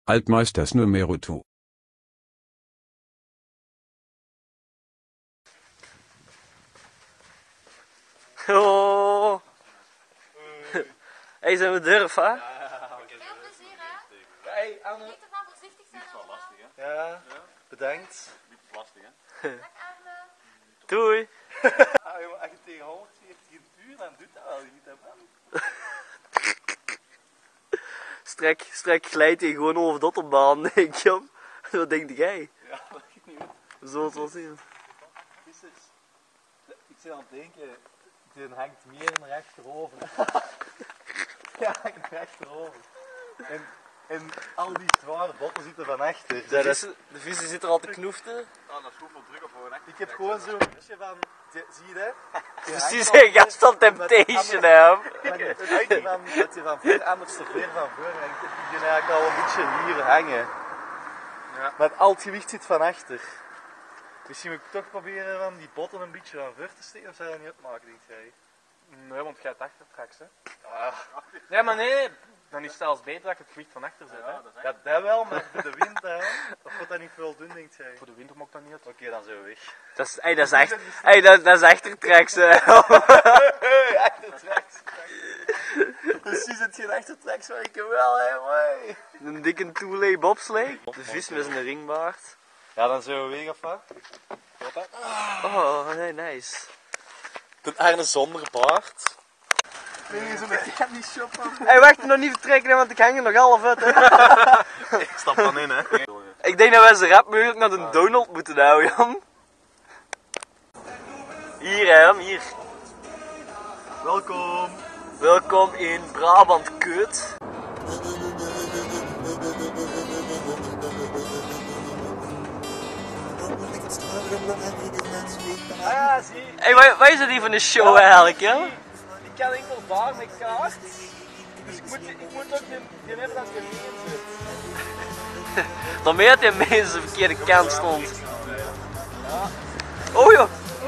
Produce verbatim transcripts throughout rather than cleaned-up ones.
Altmeisters numero two. Oh. Hey, zijn we durf, hè? Veel plezier, hè? Hey, Anne. Niet te veel voorzichtig zijn. Dat is wel lastig, hè? Ja, bedankt. Niet lastig, hè? Dag Arne. Doei. Ah, jongen, als je tegen honderdveertig uur, dan doet dat wel niet, hè, man. Strek, strek glijdt hij gewoon over de autobaan, denk je. Wat denk jij? Ja, dat weet ik niet. We zullen het wel zien. Vissers, ik zit aan het denken, die hangt meer naar achterover. Ja, hangt naar achterover. En, en al die zware botten zitten van achter. De vissen, de vissen zitten er al te knoeften. Oh, dat is goed van druk op gewoon, hè? Ik heb gewoon zo'n beetje van, die- zie je dat? Die hangt Precies, al een gast van Temptation, hè. Maar het uitje van, dat je van ver anders te ver van voor hangt, heb ik die eigenlijk al een beetje hier hangen. Ja. Maar al het gewicht zit van achter. Misschien moet ik toch proberen van die botten een beetje van voor te steken, of zou je dat niet uitmaken, denk jij? Nee, want het gaat achter straks, hè. Ah, Nee, maar nee, dan is het zelfs beter dat ik het gewicht van achter zet, hè. Ja, dat is echt... ja, dat wel, maar voor de wind, hè? Of wordt dat niet veel doen, denkt jij? Voor de winter mag dat niet uit. Oké, dan zijn we weg. Dat is, hey, dat is echt, hey, dat, dat is achtertreks, hè. Hey, achtertreks! Precies het geen achtertreks, maar ik wel, hè, mooi! Een dikke toelay bobslee. De vis met zijn ringbaard. Ja, dan zijn we weg, of wat? Oh, nee, nice. De Arne zonder baard. Nee, zo'n candy shop af. Hey, wacht, nog niet vertrekken, hè, want ik hang er nog half uit, hè. Ik stap dan in, hè? Ik denk dat wij ze rap mogelijk naar de Donald moeten houden, Jan. Hier, hè, Jan, hier. Welkom. Welkom in Brabant Kut. Ah ja, zie. Hey, wat, wat is dat hier voor een show eigenlijk, hè? Ik kan enkel daar met kaart. Dus ik moet, ik moet ook die, die hebben dat je mee zit. Daarmee dat hij mensen de verkeerde kant stond. Oh joh!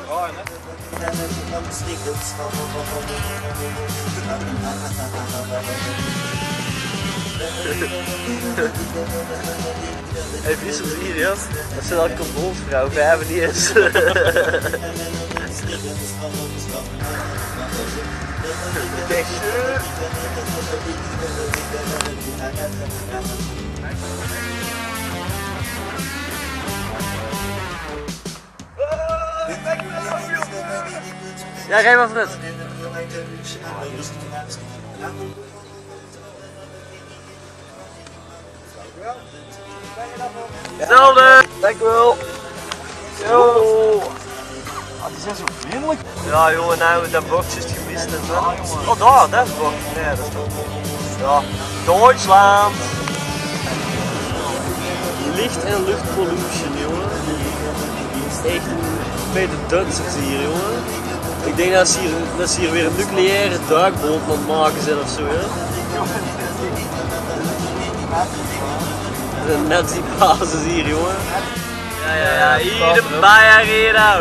Hey, vissers hier, ja. Dat zijn al controlsvrouw, vijf niet eens. Ja, rij maar vooruit. Hetzelfde! Dank u wel! Yo! Ah, die zijn zo vriendelijk. Ja jongen, nou dat bordje is gemist en zo. Oh daar, dat is het bord. Nee, dat is toch... Ja, Duitsland! Licht en luchtpollution, jongen. Echt bij de Duitsers hier, jongen. Ik denk dat ze hier, dat ze hier weer een nucleaire duikboot aan het maken zijn of zo, hè. De nazi-basis hier, jongen. Ja, ja, ja, hier de Bayarena.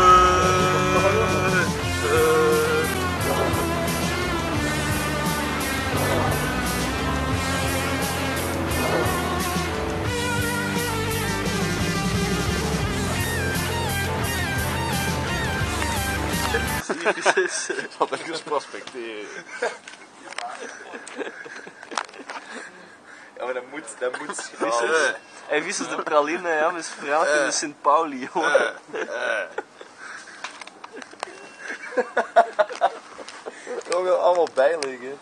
Wat ik dus prospecteren. Ja, maar dat moet, dat moet. Vissers. Hey, vissers de praline, ja, met zijn vrouw in de Sint Pauli, jongen. Jongen, allemaal bijliggen.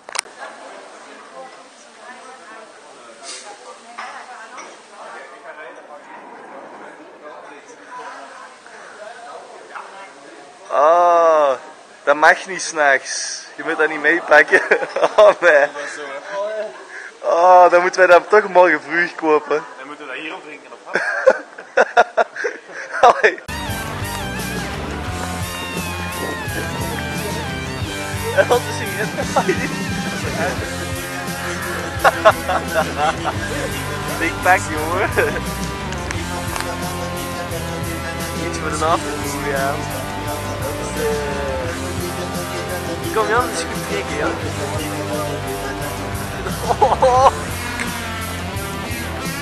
Ah, dat mag niet s'nachts. Je moet dat niet meepakken. Oh nee. Oh, dan moeten wij dat toch morgen vroeg kopen. Dan moeten we dat hier op drinken, of wat? Allee. Wat is hier? Big pack, jongen. Iets voor de afternoon, ja. Dat is uh... Kom Jan, het is goed kijken, ja. Oh.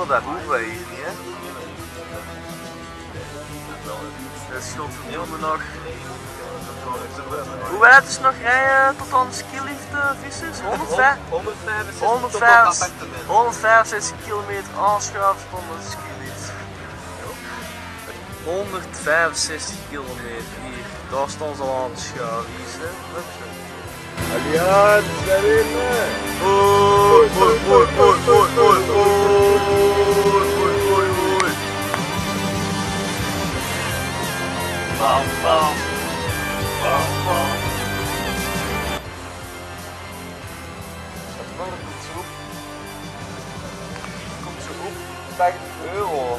veel, dat hoeven wij hier niet, hè. Dat schot van nog. Hoe wijd is het nog rijden tot aan de skilift, vissers? honderdvijfenzestig kilometer aanschuiven tot aan de skilift. honderdvijfenzestig kilometer hier, daar staan ze al aan het schuiven. Aliat, daar weer mee. Oei, oei, oei, oei, oei, oei, oei, oei, oei, oei. Bam, bam. Bam, bam. Dat komt zo op. Komt zo op. vijftig euro.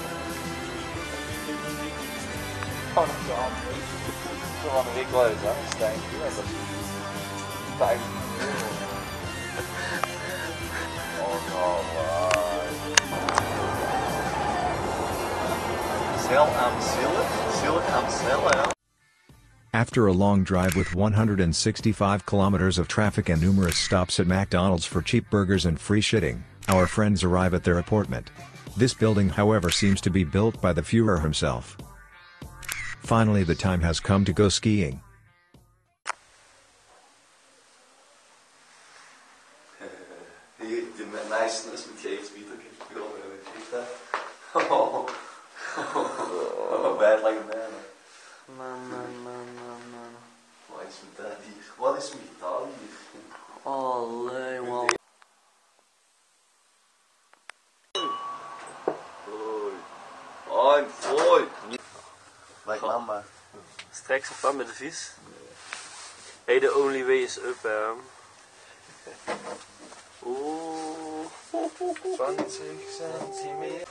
Oh, dat kan. Zo van een week wel eens, hè? Stijn. vijftig euro. Oh, no, Zell aan Zille. Zille aan Zelle, ja. After a long drive with one hundred sixty-five kilometers of traffic and numerous stops at McDonald's for cheap burgers and free shitting, our friends arrive at their apartment. This building, however, seems to be built by the Führer himself. Finally, the time has come to go skiing. Hier, die meisjes met je even bieden. Ik wil weer even. Oh, oh, bij het lange mijnen. Man, man, man, man, man. Wat is met dat hier? Wat is met dat hier? Allee, man. Hoi, hoi. Like mama. Straks op aan met de vis. Hey, the only way is up, hè. Oeh. twintig centimeter.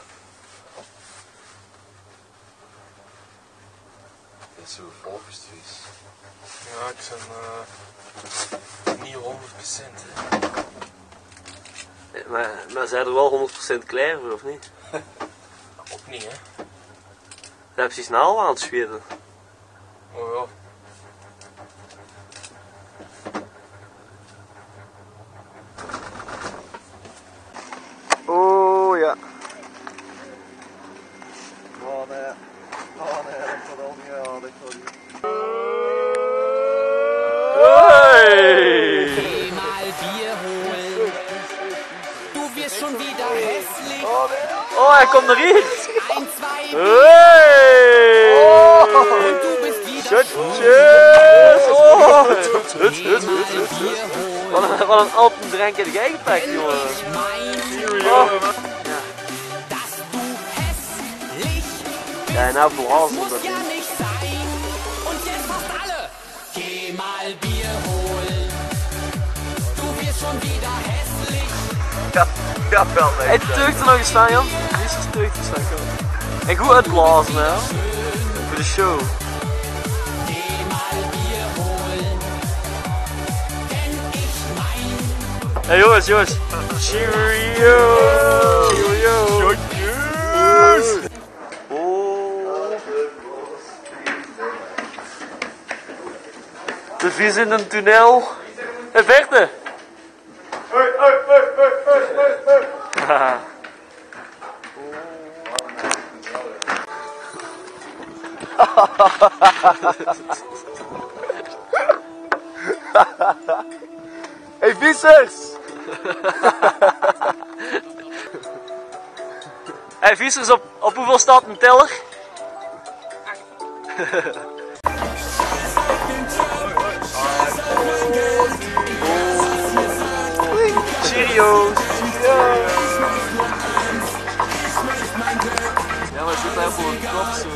Dat is zo volgst vis. Ja, ik ben uh, niet honderd procent. Maar, maar zijn er wel honderd procent klaar voor, of niet? Ook niet, hè? Dat heb je snel aan het zweten. Oh ja. Oh ja. Oh nee. Oh nee, dat gaat al niet aan. Dat gaat niet. Hey! Geh mal Bier holen. Du wirst schon wieder hässlich. Oh, hij komt erin! Ein, zwei, Hey! und du bist wieder Tjus! Oh! Huts, Geh huts, mal huts, huts, Bier huts. holen. Wat een, wat een Alpendrank heb jij gepakt, jongen. Ich mein, Oh. dass du hässlich Ja, nou blazen muss dat ja ding. nicht sein. Und jetzt fast alle. Geh mal Bier holen. Du wirst schon wieder hässlich. Ja, ja wel nee. Hij teugt er nog eens van, Jan. Niet zo teugt er van, Jan. En goed uitblazen, hè. Voor de show. Geh mal Bier holen. Denn ich mein, Hey jongens, jongens. Cheerio! Cheerio! Cheers! Oh. De vis in een tunnel. En vechten! Hey, hey, hey, hey, hey, hey, hey. Hey vissers! Hey vissers, op, op hoeveel staat een teller? Serieus! Ja, maar zit daar voor een kop zo.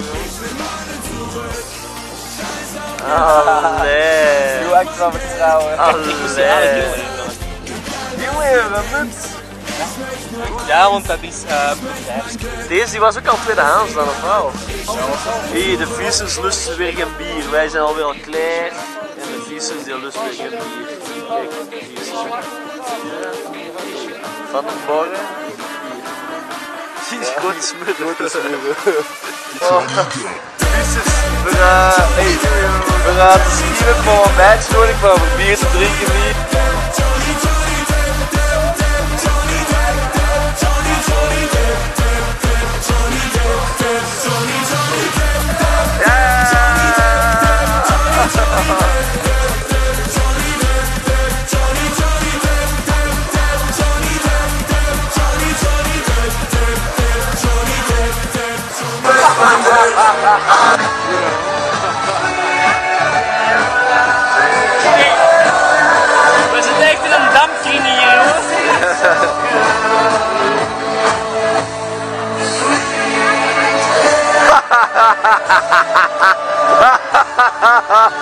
Allee! Doe extra vertrouwen. Allee! Jongen, wat muts. Ja, want dat is uh, Deze die was ook al tweedehands dan of wel? Hé, de vissers lusten weer geen bier. Wij zijn alweer al klaar. En de vissers die lusten weer geen bier. Kijk, hier is het. Van de borren. Hier is goed smullen. Vissers, we gaan, hey, we gaan skiën voor een meisje nodig, maar voor bier te drinken niet.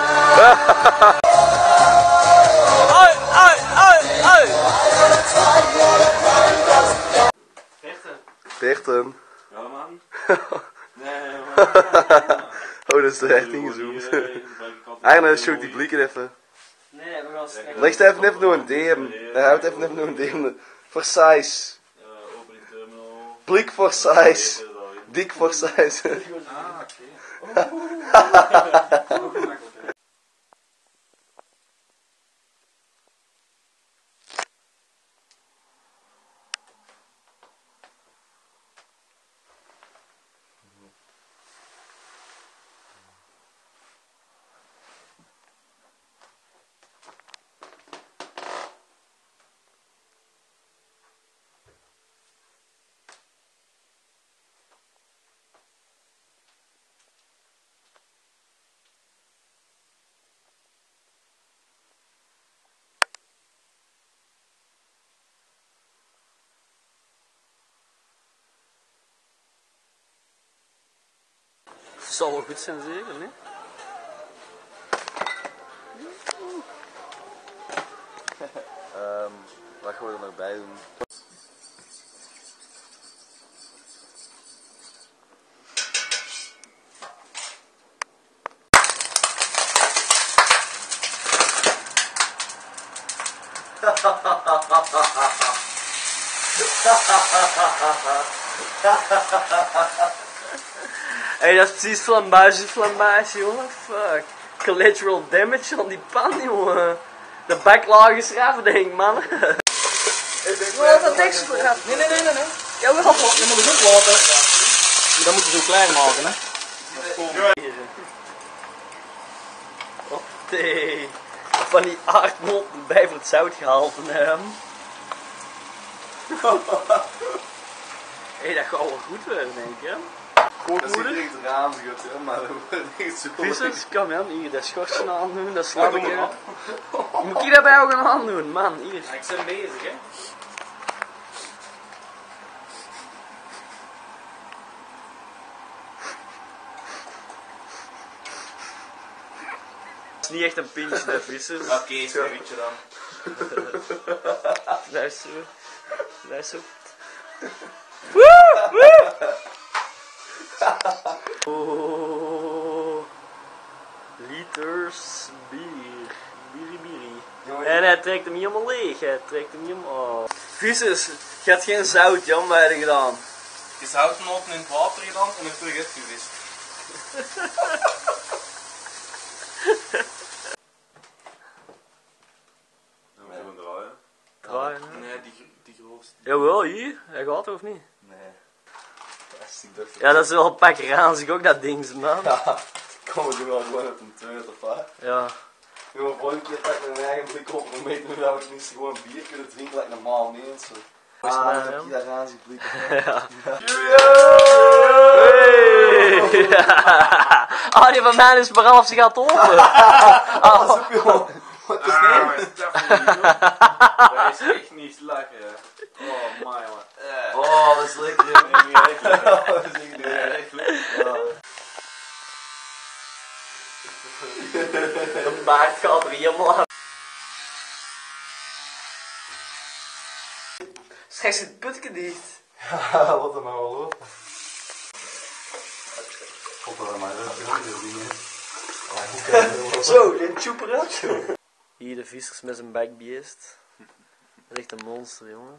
Ai, ai, ai, ai. Peerten. Ja man. Oh, dat is er echt ingezoomd. Arne, shoot die blikken even. Nee, we gaan straks. Leg even even nog een D M. Hij houdt even even nog een D M. Voor size. Blik voor size. Dik voor size. Zal wel goed zijn zeker, nee? Um, wat gaan we er nog bij doen? Hé, hey, dat is precies flambage, flambage, jongen. Fuck. Collateral damage aan die pan, jongen. De backlog is eraf, denk ik, man. Wat dat deksel eraf? Nee, nee, nee, nee, nee. Ja, we gaan Je moet het ook laten. Dat moet je zo klein maken, hè. Oh, nee. Van die aardmolten bij voor het zout gehaald. Hé, hey, dat gaat wel goed worden, denk ik, hè. Dat is niet echt raam, hè, maar dat wordt echt zo. Vissers, kom aan, hier dat schortje aandoen, dat slap ik. Moet ik dat bij jou gaan aandoen, man, hier. Ik ben bezig, hè. Het is niet echt een pintje, hè, vissers. Oké, okay, zo'n beetje dan. Luister, luister. Woe, woe! Oh, liters bier, biri biri. En hij trekt hem helemaal leeg, hij trekt hem helemaal. Oh. Vissers, je hebt geen zout, Jan, bij je gedaan. Je zoutnoten in het water gedaan en er terug uitgevist. Draaien, hè? Nee, die, die grootste. Jawel, hier, hij gaat er of niet? Nee. Dat is niet Ja, dat is wel een pak ranzig ook, dat ding, man. Ja, kom, we doen wel gewoon op een teut of wat. Ja. Gewoon volgende keer pak ik mijn eigen blik op en weten we dat we tenminste gewoon bier kunnen drinken, like normaal mensen. Ah, Ah, ja. dan heb je daar aan zien blikken. Ja. Hey! Ah, die van mij is maar half, ze gaat open. Ah, dat is ook gewoon. Wat is Ah, dit? dat is echt niet lachen. Oh, my man. Oh, dat is lekker, joh. Dat is echt Echt lekker. De baard gaat er helemaal aan. Straks het putje dicht. Ja, wat er maar wel lopen. Op er maar dat dingen. Zo, dit tjoeper uit. Hier de vissers met zijn backbeest. Dat is echt een monster, jongen.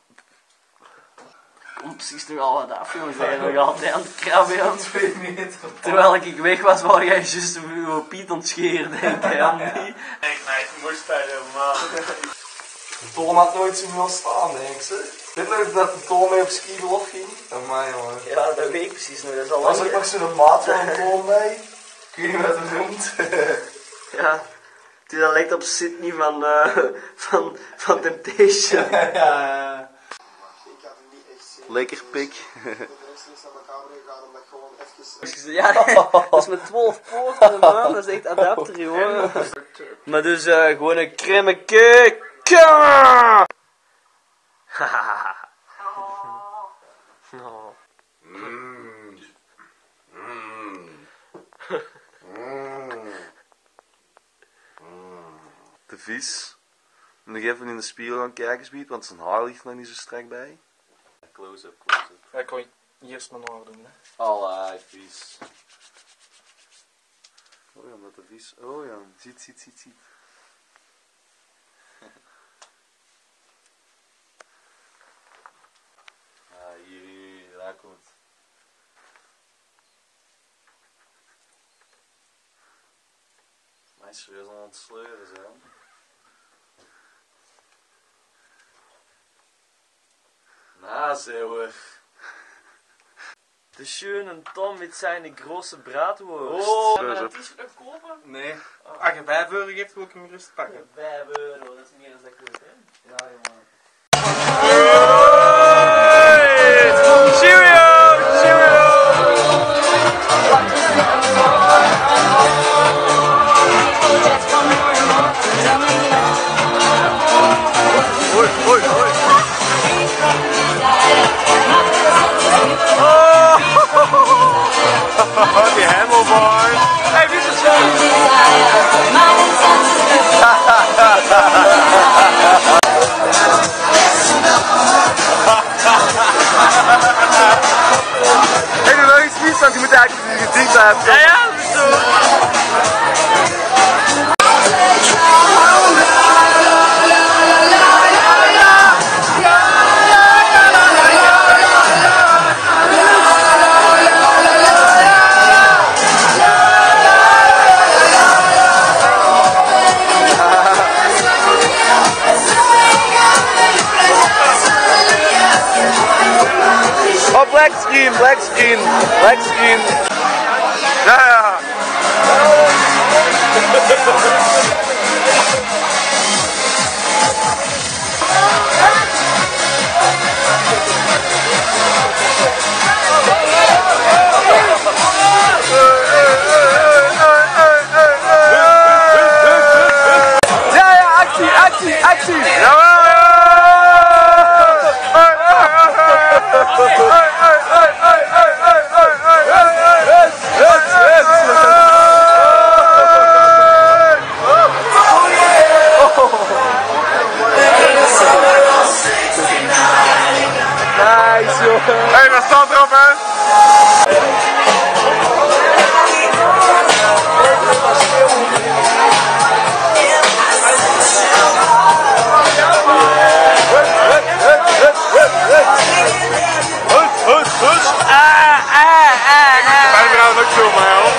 Komt precies nog al wat af, jongen. Zijn nog altijd aan het krabben, jongen. Twee meter. Terwijl ik weg was, waar jij juist uw Piet ontscheren, denk ik, Andy. Echt nice, moest hij helemaal. De toon had nooit zo veel staan, denk ik. Ze. Weet je nog dat de toon mee op skivelog ging? Amai, jongen. Ja, dat weet ik precies nog. Dat is al Was lang. ook nog zo'n maat van een toon bij? Ik weet niet wat het noemt. Ja. Die dat lijkt op Sydney van, uh, van, van Temptation. Ja. Lekker pik. Ja, dat is met twaalf poorten, man. Dat is echt adapter, jongen. Maar dus uh, gewoon een cremmeke. Hahaha. Oh. te vies. Nog even in de spiegel gaan kijken, Spiet, want zijn haar ligt nog niet zo strak bij. Close-up, close-up. Ja, ik kan eerst mijn haar doen, hè. Allee, vies. Oh ja, dat de vies. Oh ja, ziet, ziet, ziet, ziet. Ah, hier, hier, daar komt het. Mij serieus aan het sleuren zijn. Na, zeeuwer. De schöne Tom met zijn grote braadworst. Oh, Kan je een t-shirt nog kopen? Nee. Als je vijf euro geeft, wil ik hem gerust pakken. vijf euro, dat is meer dan dat ik wil, hè? Ja, jongen. Cheerio! Cheerio! Hoi, hoi, hoi. Oh, die handlebar. Hey, wie is het zo? Hey, doe nog iets vies, want je moet eigenlijk in je gezicht hebben. Ja, ja, dat is zo. Oh, black screen, black screen, black screen. Ja, ja. Ja, ja, actie, actie, actie. Jawel. Nice, joh. Hé, dat staat erop, hè? Hut, hut, hut. Ah, ah, ah, ah. Mijn vrouw ook zo, maar joh.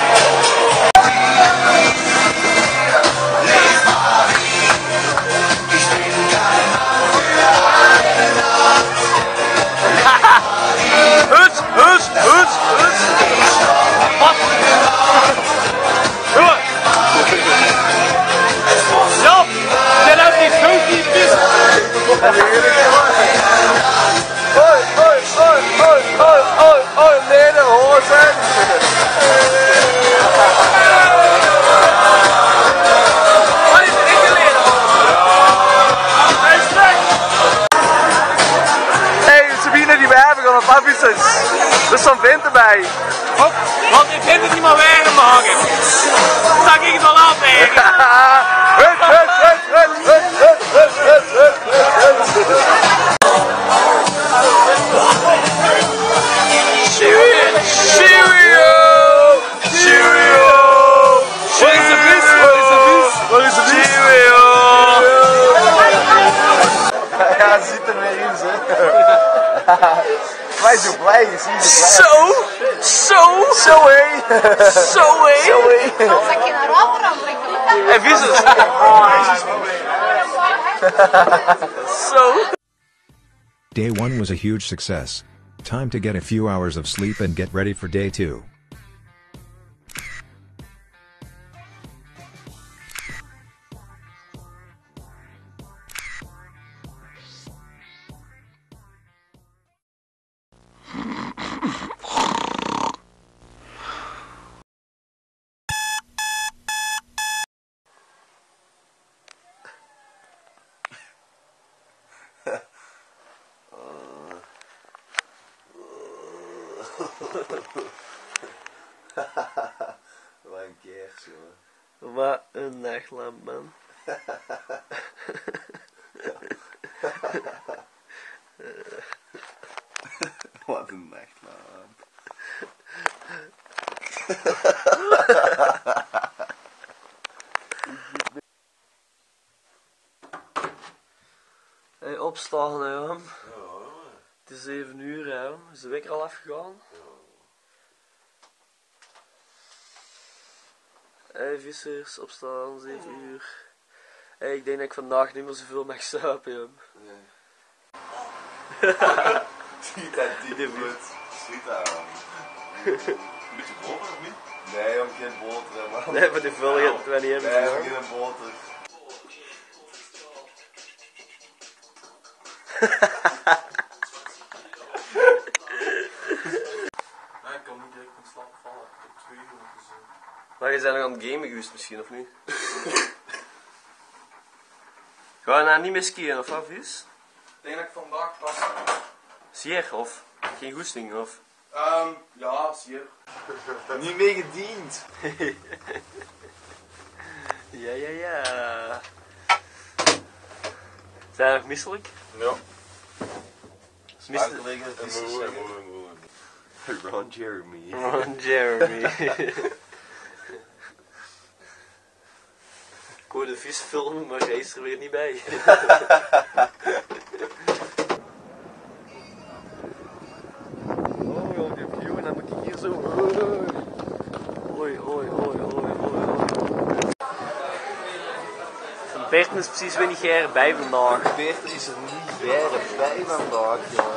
Hut, hut, hut, hut. Wat? Doe het. Stop! Get out die grootjes vis! Hoi, hoi, hoi, hoi, hoi, hoi, hoi, nee, de hozen. Wat is er ingeleden? Hij is weg! Hé, Sabine, die wij hebben gaan op afwisselen. Er is zo'n vent erbij. Hop, want ik vind het niet meer weggemaken. Stak ik het wel af, hè? Hut, hut, hut, hut, hut, hut, hut, hut, hut, hut. Cheerio! Cheerio! Cheerio! Wat is de vis? Wat is de vis? Wat is de vis? Cheerio! Ja, zit er weer in, zeg. Wij zijn blij, je ziet het blij. Zo! Zo! Zo, hé! Zo, hé! Zo, hé! Als ik je naar over ontwikkelen. En vis het! Zo! Day one was a huge success. Time to get a few hours of sleep and get ready for day two. Wat een keer, jongen. Wat een nachtlamp, man. Wat een echt man. Hey, opstaan hè, man. Het is zeven uur hè, man. Is de wekker al afgegaan? Hey vissers, opstaan, zeven uur. Hey, ik denk dat ik vandaag niet meer zoveel mag slapen, jam. Nee. Schiet dat diep bloed. Schiet dat man. Een beetje boter of niet? Nee, om geen boter man. Nee, maar die vullen het wel niet hebben. Nee, om geen boter. Nee, ik kan niet direct in slaap vallen. Ik heb twee uur gezien. Maar je bent nog aan het gamen geweest misschien, of niet? Ga je nou niet meer skiën, of wat, vis? Ik denk dat ik vandaag pas. Sier, of? Geen goesting, of? Um, ja, zie je. Niet mee gediend. Ja, ja, ja. Zijn je nog misselijk? Ja. Misselijk? Uitleggen, En is te moe, en zeggen. moe, en moe. Ron Jeremy. Ron Jeremy. Ik wou de vis filmen, maar hij is er weer niet bij. Oh, joh, die view en dan moet ik hier zo. Oei, oei, oei, oei, oei. Van Berten is precies weinig jaar erbij vandaag. Peter is er niet bij bij vandaag, jongen.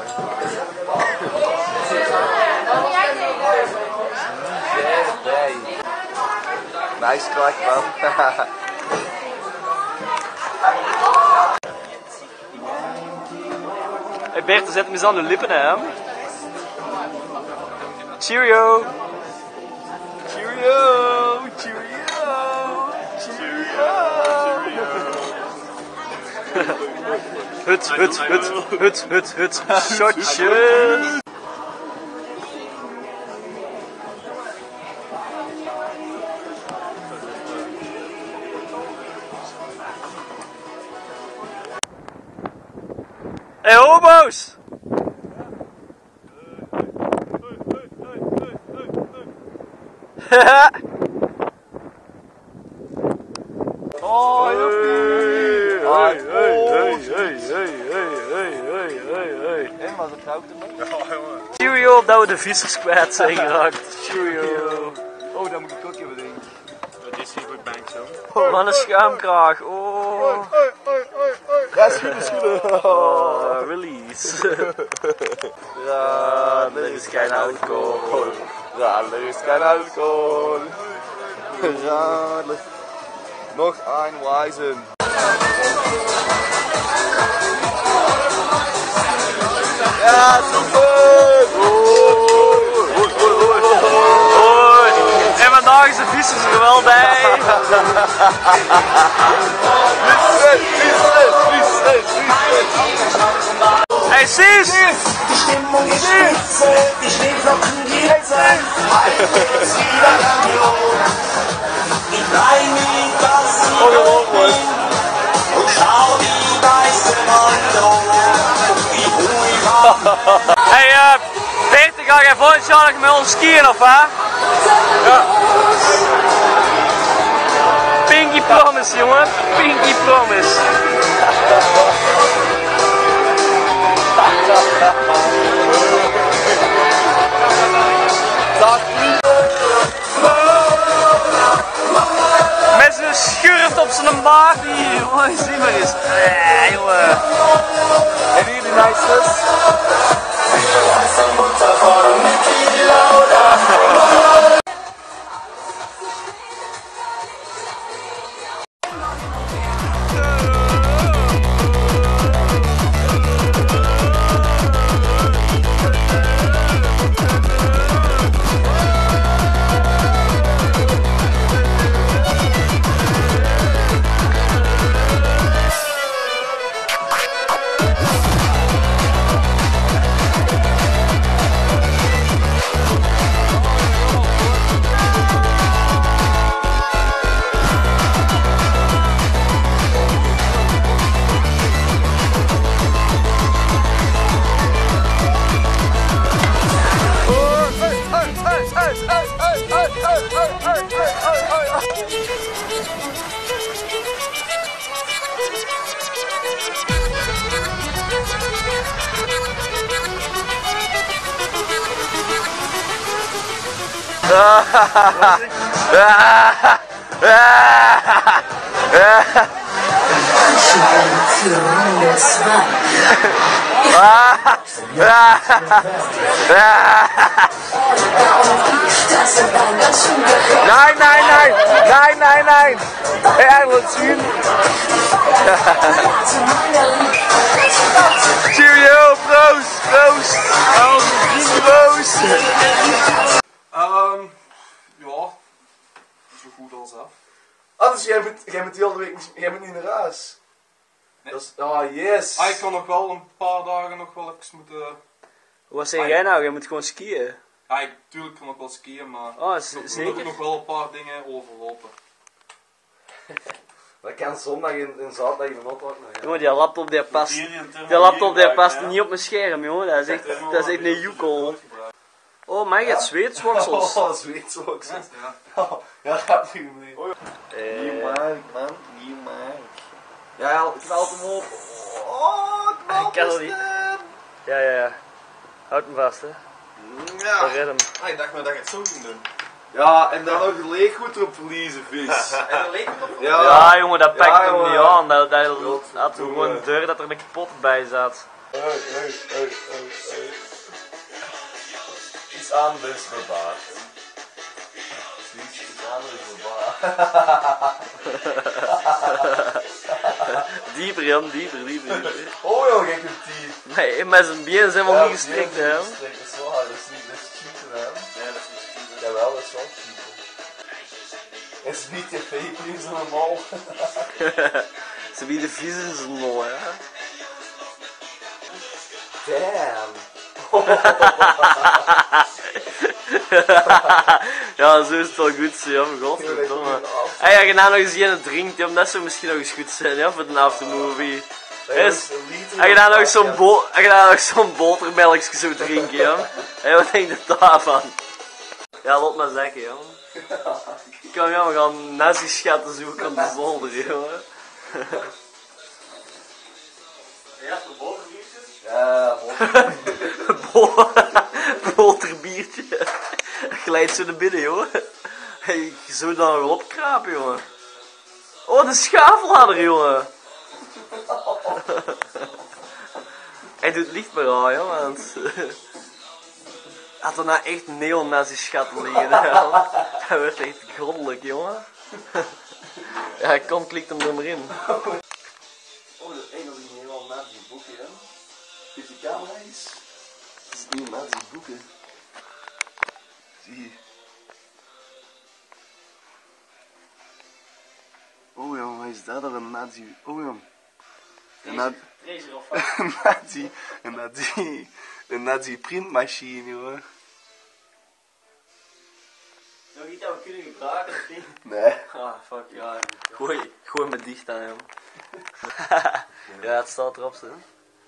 Niet bij. Nice klak, man. Hey Berten, zet hem eens aan de lippen, hè. Cheerio! Cheerio! Cheerio! Cheerio! Hut, hut, hut, hut, hut, hut, shotje! Hey hobo's! Haha! Oh, Hey, hey, hey, hey, hey, hey, hey, hey, hey, hey. En was het goud ermee? Ja, jongen. Cheerio dat we de vissers kwijt zijn geraakt. Cheerio. Oh, dat moet ik ook even denken. Dat is hier goed bank zo. Man, een schaamkraag. Oh. Ja, schudden, schudden. Oh, release. Ja, er is geen alcohol. Ja, er is geen alcohol. Ja, nog een wijzen. Ja, super! Hoi. En vandaag is de vissers er wel bij. Vissen, vissen, vissen, vissen. Hey Sis! Die Stimmung ist spitze, die Schneeflocken glitzern, halten jetzt wieder lang los. Ich drei mich das Ziel und schau die weiße Wand hoch. Wie ruhig war. Hey, uh, Peter, ga jij volgend jaar nog met ons skiën of hè? Ja. Pinky promise, jongen. Pinky promise. Met zijn schurft op zijn baard hier, jongen, zie maar eens. Eh, jongen. En hier die nice's. Nein, nein, nein, nein, nein, nein. Er wird zien. Cheerio, proost, proost. Proost. Um, ja, zo goed als af. Ah, dus jij bent, jij bent de hele week niet, jij bent niet naar huis? Nee. Dat is, ah, yes. Ah, ik kan nog wel een paar dagen nog wel even moeten... Wat zeg jij nou? Je moet gewoon skiën. Ja, ik, tuurlijk kan ik wel skiën, maar Oh, ik z- moet zeker? nog wel een paar dingen overlopen. Dat kan zondag en, en zaterdag in de auto ook nog. Ja. Jongen, die laptop die past, die laptop die past niet op mijn scherm, jongen. Dat is echt, dat is echt een joekel. Oh, maar je hebt zweetsworsels. Oh, zweetswoksels. Ja. Ja, ja, gaat niet mee. Eh, Nieuw mark, man. Nieuw mark. Ja, ja, knalt hem op. Oh, knalt Ik kan hem het niet. staan. Ja, ja, ja. Houd hem vast, hè. Ja. Dan red hem. Ah, ik dacht maar dat je het zo ging doen. Ja, en dan nog leeggoed erop verliezen, vis. En dan leek het op. Ja, Ja, jongen, dat pakt Ja, hem jongen. niet aan. Dat, dat Goed, had hem gewoon jongen. deur dat er een kapot bij zat. Hey, hey, hey, hey, hey. Iets anders verbaasd. Iets, iets anders verbaasd. Dieper, Jan, dieper, dieper, dieper. Oh joh, kijk een die. Nee, met zijn benen zijn helemaal niet gestrikt, hè. Dat is waar, dat is niet, dat is cheaten, hè. Nee, dat is niet skiën. Jawel, dat is wel cheaten. Het is niet te fake news normaal. Ze bieden vies in zijn mol, hè. Damn. Ja, zo is het wel goed, zo, ja, godverdomme. Hey, als je nou nog eens een drinkt, ja, dat zou misschien nog eens goed zijn, ja, voor de aftermovie. Yes. Als je nou nog zo'n bo als je nou nog zo'n botermelkje zou drinken, ja. Hey, wat denk je daarvan? Ja, laat maar zeggen, ja. Ik kan ja, we gaan nazi-schatten zoeken aan de zolder, jongen. Ja, voor bovenbiertjes? Ja, Bo boterbiertje. Glijdt zo naar binnen, jongen. Hey, je zou daar wel opkrapen, jongen. Oh, de schaafladder, jongen. Hij doet licht maar aan, joh, want... Had er nou echt neonazi-schatten liggen, hè? Dat werd echt goddelijk, jongen. Ja, kom, klik hem er maar in. Oh, dat is een dat ik een heel nazi boekje, hè. Is die camera eens? Dat is niet een nazi boekje. Zie je. Oh ja, wat is dat er een nazi? Oh ja. Een na- een nazi, een nazi, een nazi printmachine, jongen. Nog iets dat we kunnen gebruiken, of niet? Nee. Ah, fuck, ja. Gooi, gooi me dicht aan hem. Ja, het staat erop, hè.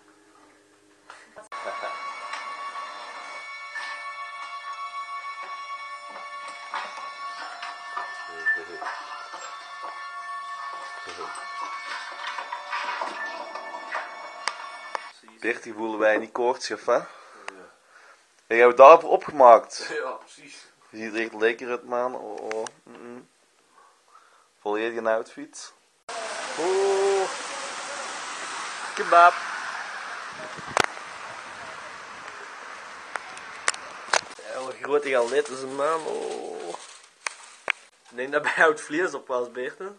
Bert, die voelen wij niet koortschef, hè? Ja. En jij hebt daarvoor opgemaakt. Ja, precies. Je ziet er echt lekker uit, man. Oh, oh. Mm -mm. Volledige outfit. Oh. Kebab. Ja, wat grote galet is een man. Oh. Ik denk dat bij jou het vlees op was, Bert, hè?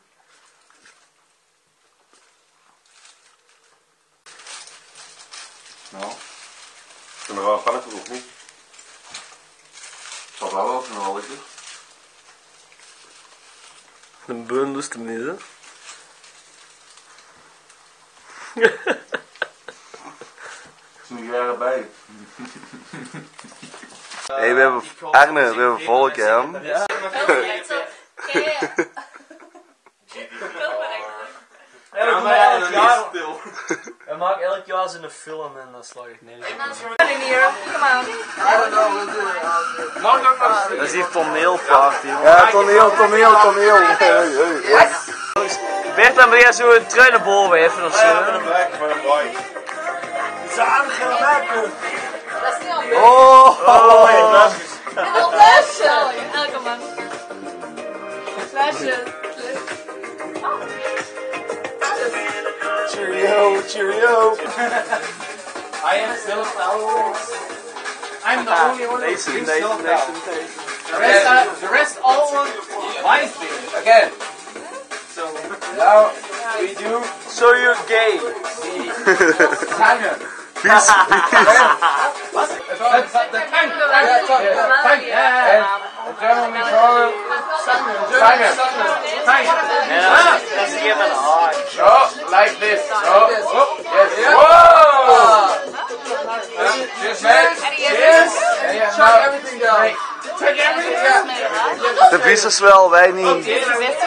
Nou, ik ben er wel van of niet? Het zal wel wel van wel lekker. Een beun dus tenminste. Toen jij erbij. Hé, hey, we hebben Arne, we hebben volk, hè? Ja. Ja, maar elk jaar, hij maakt elk jaar zijn film en dan slag ik neer. Dat is hier toneelparty, jongen. Ja, toneel, toneel, toneel. Hey, hey, hey. Bert, dan ben jij zo een trui naar boven even of zo. Dat is niet al Oh, oh, En op les. Kom maar. Flesje. Cheerio, cheerio. I am still foul. I'm the only one who's Deze, still deze, foul. deze, deze. The rest, are, the rest all want wise beer. Again. So Now we do So you're gay. tangen. Vies. What? That's the tank. Yeah, Tank. Yeah. In German we call it tangen. Tank. Ja, dat is hier met een haak. So, like this. So, oh, yes. Whoa! Cheers, mate. Cheers. And you have everything down. Check everything out. De vies is wel, wij niet. Yeah,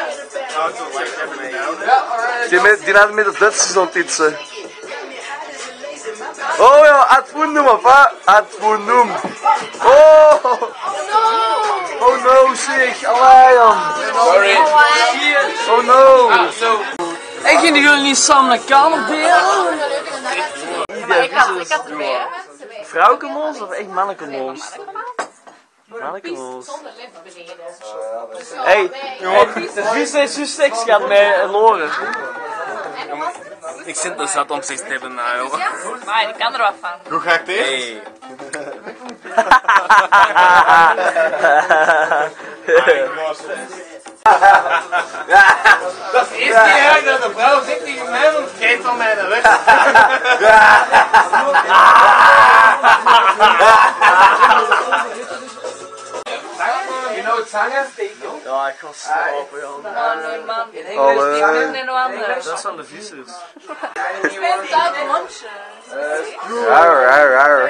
alright. Die, met, die hadden met de Duitsers aan titsen. Oh ja, Advoendum of wat? Advoendum. Oh! Oh no, zeg. Allee, Jan. Sorry. Oh no. Ah, so. En gingen jullie niet samen naar kamer delen? Maar ik had, ik had erbij, hè? Vrouwkemons of echt mannekemons? Mannekemons. Zonder lift beneden. Hey, de vies heeft zo seks gehad met Loren. Ik zit er zat om zich te hebben, nou joh. Maar ik kan er wat van. Hoe ga ik dit? Hey. Dat is de eerste keer dat de vrouw zegt tegen mij, want het geeft van mij de rug. You know tangen? Ja, ik ga slapen, Jan. Oh, nee, man. Ik Allee. ben nog anders. Dat zijn de vissers. Ik ben het uit de mondje. Rar, rar, rar.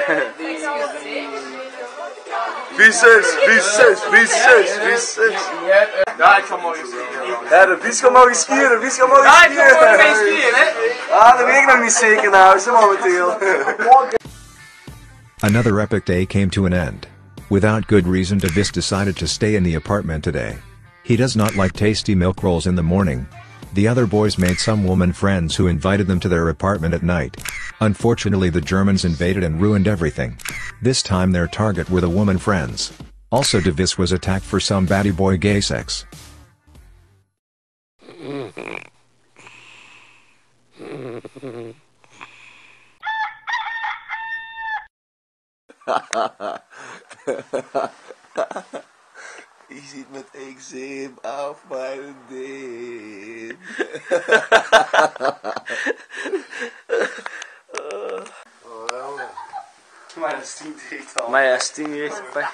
Vissers, vissers, vissers, vissers. Ja, ik ga morgen skiën. Ja, de vis gaat morgen skiën, de vis gaat morgen Ja, ik ga morgen mee skiën. skiën, hè. Ah, dat weet ik nog niet zeker nou, zo momenteel. Another epic day came to an end. Without good reason, Davis decided to stay in the apartment today. He does not like tasty milk rolls in the morning. The other boys made some woman friends who invited them to their apartment at night. Unfortunately, the Germans invaded and ruined everything. This time their target were the woman friends. Also, Davis was attacked for some baddie boy gay sex. Je ziet met eczeem af mijn ding. Maar dat stinkt echt al. Maar ja, stinkt echt bij.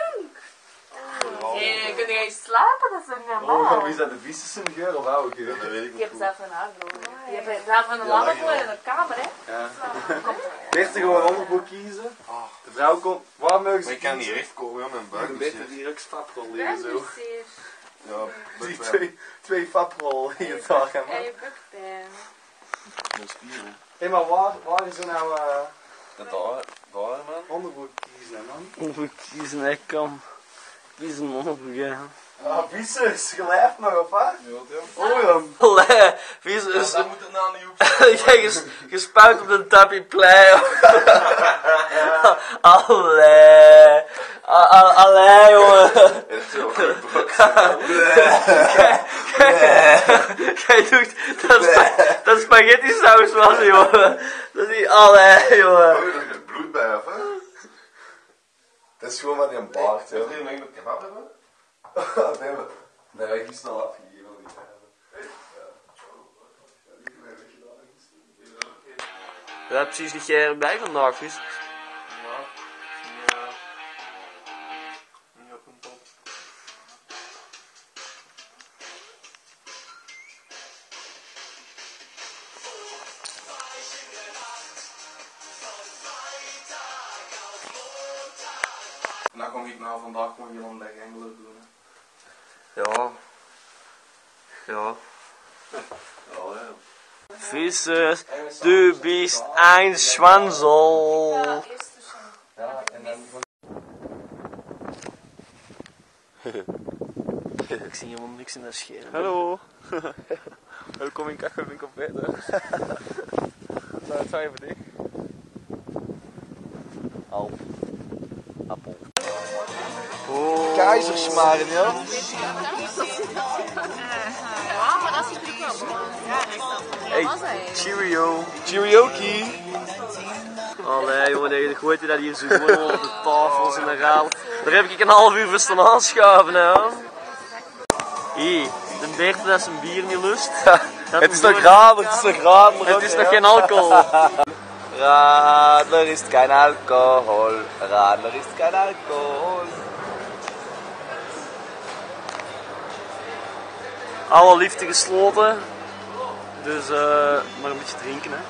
Hé, kun jij slapen? Dat is toch Oh, normaal? is dat de vieze geur of oude geur? Dat weet ik Ik niet heb goed. zelf een aangenomen. Je hebt zelf een lampen in de kamer, hè? Ja. Eerst gewoon een onderbroek kiezen. De vrouw komt, waar mogen ze Maar ik kan niet kiezen? recht komen, ja, mijn Een buik is beetje hier. die rukstaprol Dat liggen is zo. precies. Ja, Die dat twee, twee faprol liggen daar, hè, En man. je bukpijn. is spieren. Hé, maar waar, waar is er nou eh Dat daar, daar man. onderbroek kiezen, hè, man? Onderbroek kiezen, ik kan. Kiezen onderbroek, ja. Ah, viezes, gelijf nog, of wat? Ja, ja. Oh, dan. Allee, vissers. Dan moet het na de hoek. Jij ges, gespuit op de tapiplein. Allee. A- a- Allee, jongen. Het is zo goed. Jij doet dat, spa dat spaghetti saus was, jongen. Dat is niet allee, jongen. Oh, er is met bloed bij, of hè? Dat is gewoon wat in een baard, hè. Wil je nog iemand kebab hebben? Nee, maar... Nee, ik is al afgegeven. Die Ja, precies dat jij erbij vandaag, vis. Niet op een top. En dan kom ik nou vandaag nog heel een dag engelen doen. Hè. Ja. Ja. Ja, ja. Vissers, du bist ein Schwanzel. Ja, en dan Ik zie helemaal niks in dat scherm. Hallo. Welkom in Kachelwinkel Peter. Nou, het zijn voor dich. Alp. Appel. Kijk Kaiserschmarrn, ja? Ja, maar dat is natuurlijk wel. Hey, cheerio. Cheerioki. Oh nee jongen, nee, gooit hij dat hier zo gewoon op de tafels en dan gaat. Daar heb ik een half uur voor staan aanschuiven, hè. Hé, de Bert dat zijn bier niet lust. Het is nog radler, het is nog radler. Het is nog geen alcohol. Radler is kein Alkohol, Radler is kein Alkohol. Alle liefde gesloten. Dus uh, maar een beetje drinken, hè.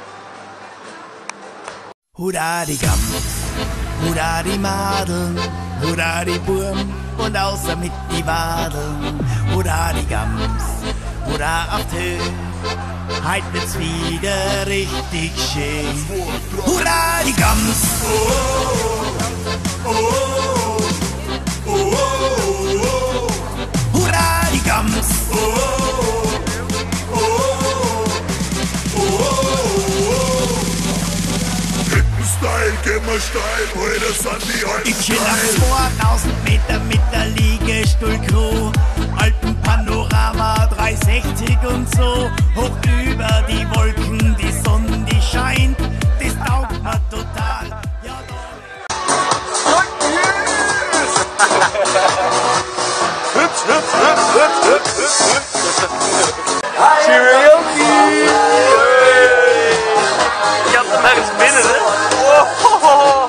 Hurra die Gams, hurra die Madeln, hurra die Burm und außer mit die Wadeln. Hurra die Gams, hurra auf die Höhe, heit wird's wieder richtig schön. Hurra die Gams, oh, oh, oh, oh, oh, oh. Hurra die Gams, oh, oh, oh, oh. Hüttensteil, geh mal steil, heute sind die Alten. Ich chill am zweitausend Meter mit der Liegestuhl-Crew. Alpenpanorama dreihundertsechzig und so. Hoch über die Wolken, die Sonne, die scheint. Das taugt mir total. Ja, Hüpf, hüpf, hüpf, hüpf, hüpf, hüpf, hüpf. Cheerioki! Ik had hem ergens binnen, hè. Oh.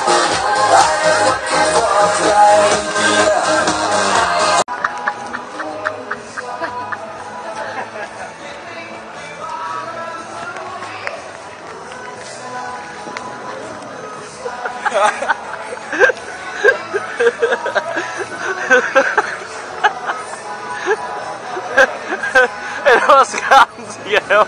En dat was ranzig.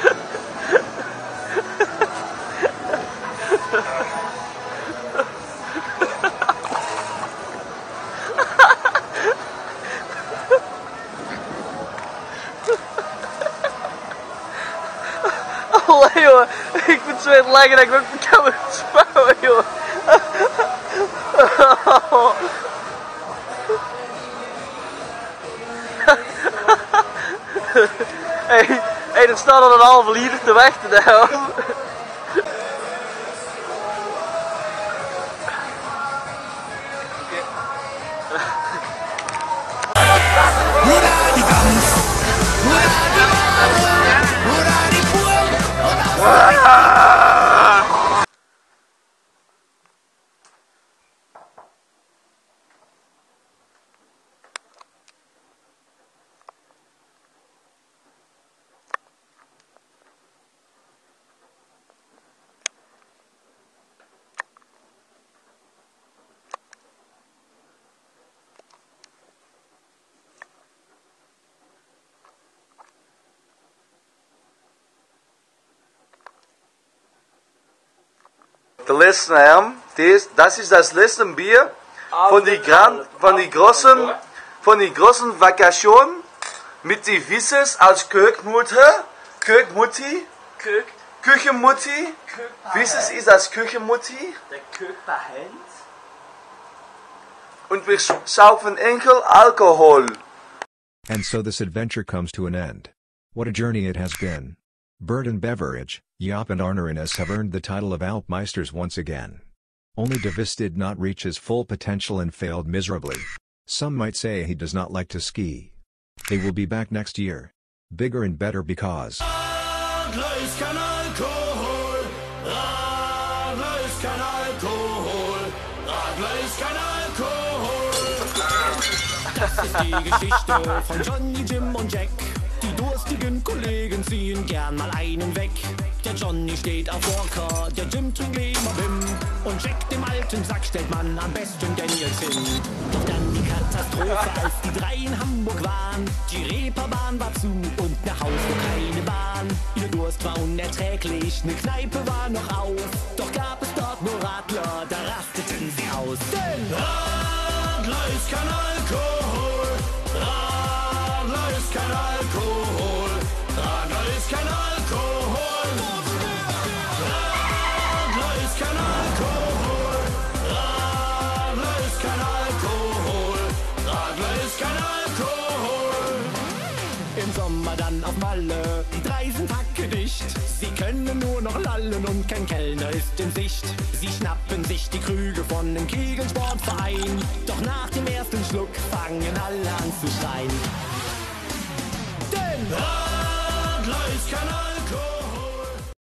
Allee joh, ik vind het zo echt lachen dat ik ook kan ontspannen joh. Hey, hey, er staat al een halve liter te wachten nou. hurra die Gams, hurra die Madeln, hurra die Burm und außer mit Der letzte Herrn, das, das ist das letzte Bier von die, Gran, von die großen, von die großen Vakation mit die Wisses als Kökmutter, Kökmutti, Kuk, Küchenmutti. Wisses ist als Küchenmutti. der Kuk bei Hand. Und wir saufen enkel Alkohol. And so this adventure comes to an end. What a journey it has been. Bird and Beverage, Jaap and Arnerinus have earned the title of Alpmeisters once again. Only Davis did not reach his full potential and failed miserably. Some might say he does not like to ski. They will be back next year. Bigger and better because... Radler ist kein Alkohol, Radler ist kein Alkohol, Radler ist kein Alkohol. Das ist die Geschichte von Johnny, Jim und Jack. Die durstigen Kollegen ziehen gern mal einen weg. Der Johnny steht auf Walker, der Jim trinkt immer Wim. Und Jack, dem alten Sack, stellt man am besten Daniels hin. Doch dann die Katastrophe, als die drei in Hamburg waren. Die Reeperbahn war zu und nach Haus nur keine Bahn. Ihr Durst war unerträglich, ne Kneipe war noch auf. Doch gab es dort nur Radler, da rasteten sie aus. Denn Radler ist kein Alkohol, Radler ist kein Alkohol, Radler ist kein Alkohol, Radler ist kein Alkohol, Radler ist kein Alkohol, dann auf Malle. Die drei sind hackedicht, sie können nur noch lallen und kein Kellner ist in Sicht. Sie schnappen sich die Krüge von dem Kegelsportverein, doch nach dem ersten Schluck fangen alle an zu schreien. Denn Radler ist kein Alkohol.